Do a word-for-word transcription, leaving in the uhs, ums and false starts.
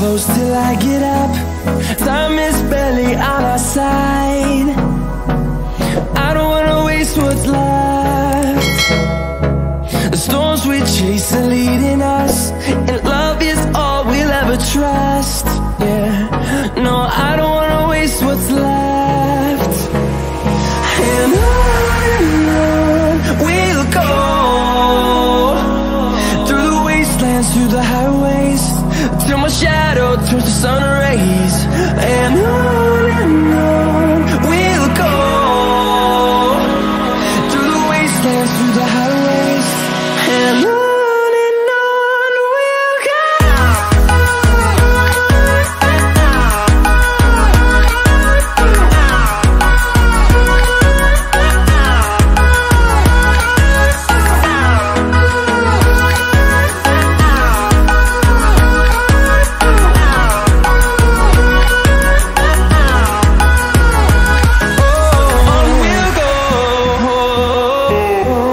close till I get up. Time is barely on our side. I don't wanna waste what's left. The storms we chase are leading us, and love is all we'll ever trust. Yeah, no, I don't wanna waste what's left. And on and on we'll go, through the wastelands, through the highways, till my shadow turns to sun rays. And on and on we'll go, through the wastelands, through the highways, and on. Oh,